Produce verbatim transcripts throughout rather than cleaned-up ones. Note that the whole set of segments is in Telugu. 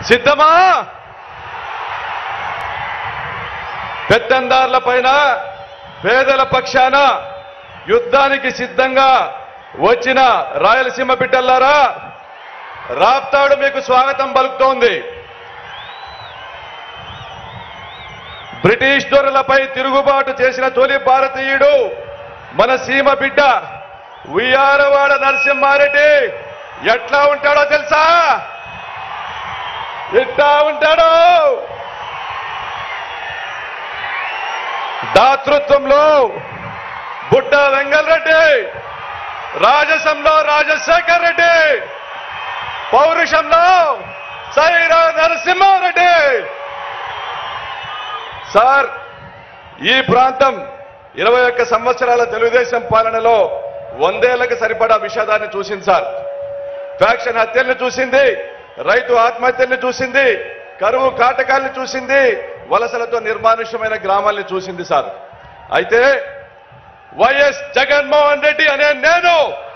సిద్ధమా? పెత్తందార్ల పైన పేదల పక్షాన యుద్ధానికి సిద్ధంగా వచ్చిన రాయలసీమ బిడ్డలారా, రాప్తాడు మీకు స్వాగతం పలుకుతోంది. బ్రిటిష్ దొరలపై తిరుగుబాటు చేసిన తొలి భారతీయుడు మన సీమ బిడ్డ ఉయ్యాలవాడ నరసింహారెడ్డి. ఎట్లా ఉంటాడో తెలుసా? ఎట్లా ఉంటాడో? దాతృత్వంలో బుడ్డ వెంగళరెడ్డి, రాజసంలో రాజశేఖర్ రెడ్డి, పౌరుషంలో సైరా నరసింహారెడ్డి. సార్, ఈ ప్రాంతం ఇరవై ఒక్క సంవత్సరాల తెలుగుదేశం పాలనలో వందేళ్లకు సరిపడా విషాదాన్ని చూసింది సార్. ఫ్యాక్షన్ హత్యల్ని చూసింది, రైతు ఆత్మహత్యల్ని చూసింది, కరువు కాటకాల్ని చూసింది, వలసలతో నిర్మానుష్యమైన గ్రామాల్ని చూసింది సార్. అయితే వైఎస్ జగన్మోహన్ రెడ్డి అనే నేను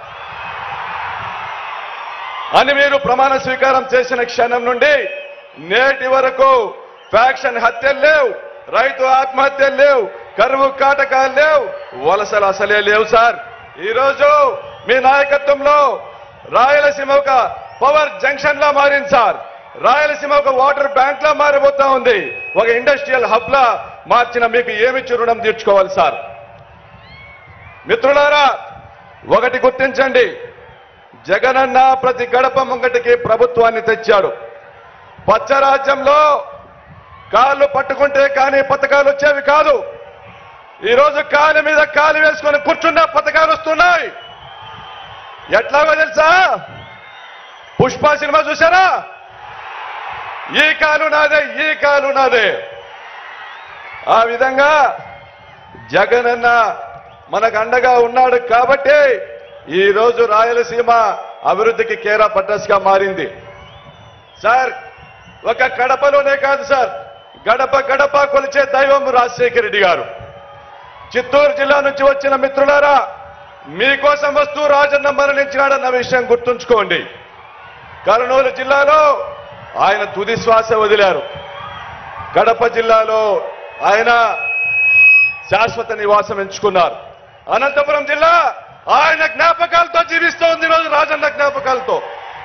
అని మీరు ప్రమాణ స్వీకారం చేసిన క్షణం నుండి నేటి వరకు ఫ్యాక్షన్ హత్యలు లేవు, రైతు ఆత్మహత్యలు లేవు, కరువు కాటకాలు లేవు, వలసలు అసలే లేవు సార్. ఈరోజు మీ నాయకత్వంలో రాయలసీమ ఒక పవర్ జంక్షన్ లా మారింది సార్. రాయలసీమ ఒక వాటర్ బ్యాంక్ లా మారిపోతా ఉంది. ఒక ఇండస్ట్రియల్ హబ్ లా మార్చిన మీకు ఏమిచ్చి రుణం తీర్చుకోవాలి సార్? మిత్రులారా, ఒకటి గుర్తించండి, జగనన్న ప్రతి గడప ముంగటికి ప్రభుత్వాన్ని తెచ్చాడు. పచ్చరాజ్యంలో కాళ్ళు పట్టుకుంటే కానీ పథకాలు వచ్చేవి కాదు. ఈరోజు కాలు మీద కాలు వేసుకొని కూర్చున్న పథకాలు వస్తున్నాయి. ఎట్లాగో తెలుసా? పుష్ప సినిమా చూసారా? ఈ కాలు నాదే, ఈ కాలు నాదే. ఆ విధంగా జగనన్న మనకు అండగా ఉన్నాడు కాబట్టి ఈ రోజు రాయలసీమ అభివృద్ధికి కేరా పట్టస్ గా మారింది సార్. ఒక కడపలోనే కాదు సార్, గడప గడప కొలిచే దైవం రాజశేఖర రెడ్డి గారు. చిత్తూరు జిల్లా నుంచి వచ్చిన మిత్రులారా, మీకోసం వస్తూ రాజన్న మరణించినాడన్న విషయం గుర్తుంచుకోండి. కర్నూలు జిల్లాలో ఆయన తుది శ్వాస వదిలారు. కడప జిల్లాలో ఆయన శాశ్వత నివాసం ఎంచుకున్నారు. అనంతపురం జిల్లా ఆయన జ్ఞాపకాలతో జీవిస్తోంది ఈరోజు, రాజన్న జ్ఞాపకాలతో.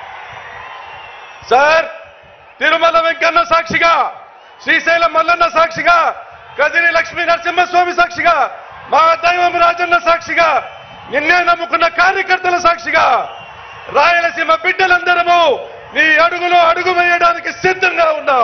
సార్, తిరుమల వెంకన్న సాక్షిగా, శ్రీశైలం మల్లన్న సాక్షిగా, కదిరి లక్ష్మీ నరసింహస్వామి సాక్షిగా, మా దైవం రాజన్న సాక్షిగా, నిన్నే నమ్ముకున్న కార్యకర్తల సాక్షిగా రాయలసీమ బిడ్డలందరము నీ అడుగులో అడుగు వేయడానికి సిద్ధంగా ఉన్నాం.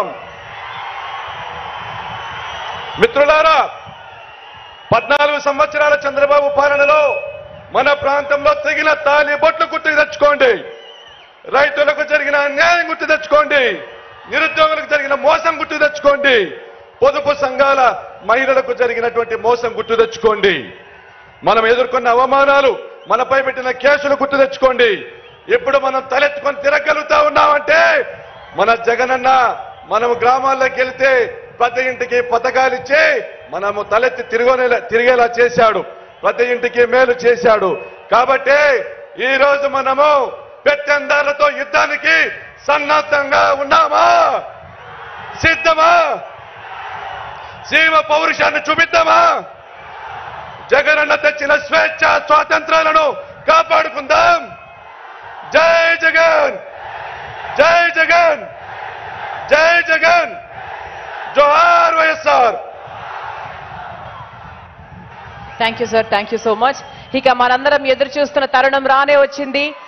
మిత్రులారా, పద్నాలుగు సంవత్సరాల చంద్రబాబు పాలనలో మన ప్రాంతంలో తెగిన తాలి బొట్లు గుర్తు తెచ్చుకోండి. రైతులకు జరిగిన అన్యాయం గుర్తు తెచ్చుకోండి. నిరుద్యోగులకు జరిగిన మోసం గుర్తు తెచ్చుకోండి. పొదుపు సంఘాల మహిళలకు జరిగినటువంటి మోసం గుర్తు తెచ్చుకోండి. మనం ఎదుర్కొన్న అవమానాలు, మనపై పెట్టిన కేసులు గుర్తు తెచ్చుకోండి. ఇప్పుడు మనం తలెత్తుకొని తిరగలుగుతా ఉన్నామంటే మన జగనన్న మనము గ్రామాల్లోకి వెళ్తే ప్రతి ఇంటికి పథకాలు ఇచ్చి మనము తలెత్తి తిరిగేలా తిరిగేలా చేశాడు. ప్రతి ఇంటికి మేలు చేశాడు. కాబట్టి ఈ రోజు మనము పెత్తందారులతో యుద్ధానికి సన్నద్ధంగా ఉన్నామా? సిద్ధమా? సీమ పౌరుషాన్ని చూపిద్దామా? జగనన్న తెచ్చిన స్వేచ్ఛ స్వాతంత్రాలను కాపాడుకుందాం. జై జగన్, జై జగన్, జై జగన్, జోహార్ YSR. Thank you sir, thank you so much. ఇక మనందరం ఎదురు చూస్తున్న తరుణం రానే వచ్చింది.